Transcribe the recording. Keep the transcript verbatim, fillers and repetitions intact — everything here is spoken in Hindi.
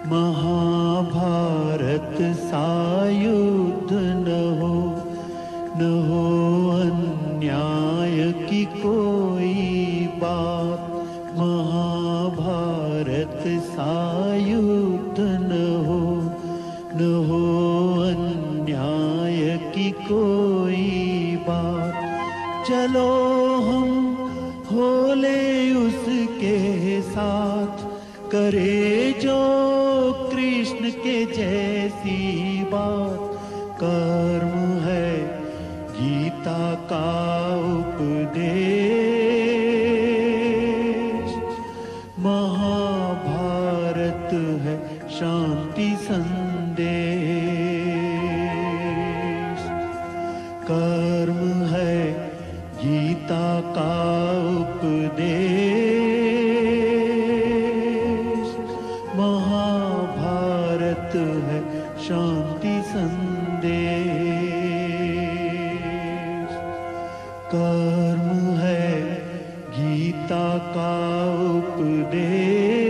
महाभारत सा युद्ध न हो, न हो अन्याय की कोई बात। महाभारत सा युद्ध न हो, न हो अन्याय की कोई बात। चलो हम होले उसके साथ, करे जो कृष्ण के जैसी बात। कर्म है गीता का उपदेश, महाभारत है शांति संदेश। कर्म है गीता का उपदेश, महाभारत है शांति संदेश। कर्म है गीता का उपदेश।